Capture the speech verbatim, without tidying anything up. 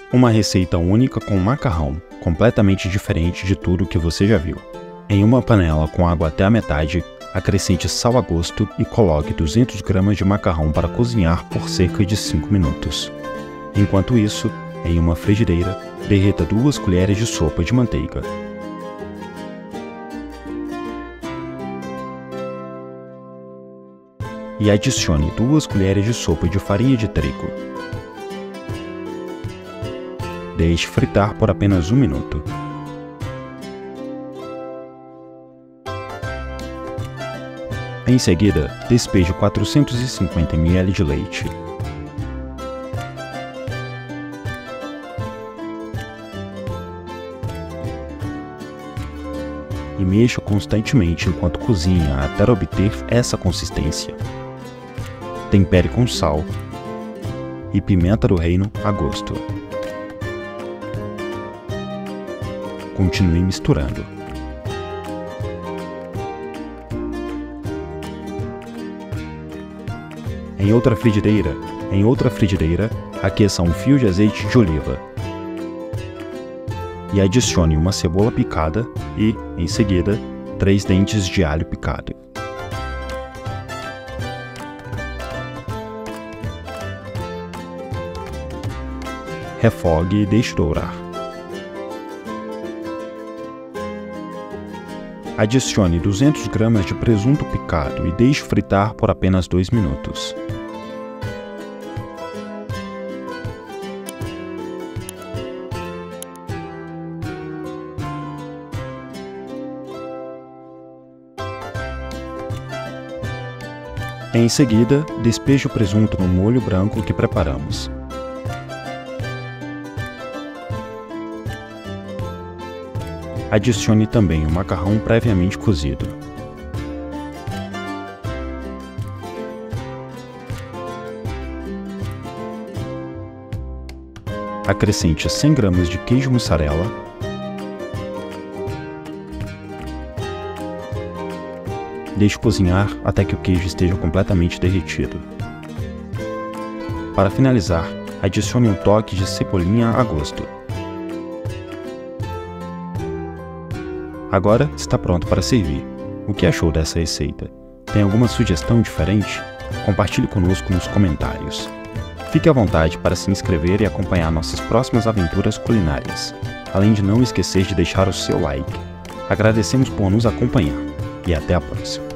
Uma receita única com macarrão, completamente diferente de tudo que você já viu. Em uma panela com água até a metade, acrescente sal a gosto e coloque duzentos gramas de macarrão para cozinhar por cerca de cinco minutos. Enquanto isso, em uma frigideira, derreta duas colheres de sopa de manteiga. E adicione duas colheres de sopa de farinha de trigo. Deixe fritar por apenas um minuto. Em seguida, despeje quatrocentos e cinquenta mililitros de leite. E mexa constantemente enquanto cozinha até obter essa consistência. Tempere com sal e pimenta do reino a gosto. Continue misturando. Em outra frigideira, em outra frigideira, aqueça um fio de azeite de oliva. E adicione uma cebola picada e, em seguida, três dentes de alho picado. Refogue e deixe dourar. Adicione duzentos gramas de presunto picado e deixe fritar por apenas dois minutos. Em seguida, despeje o presunto no molho branco que preparamos. Adicione também o macarrão previamente cozido. Acrescente cem gramas de queijo mussarela. Deixe cozinhar até que o queijo esteja completamente derretido. Para finalizar, adicione um toque de cebolinha a gosto. Agora está pronto para servir. O que achou dessa receita? Tem alguma sugestão diferente? Compartilhe conosco nos comentários. Fique à vontade para se inscrever e acompanhar nossas próximas aventuras culinárias, além de não esquecer de deixar o seu like. Agradecemos por nos acompanhar e até a próxima.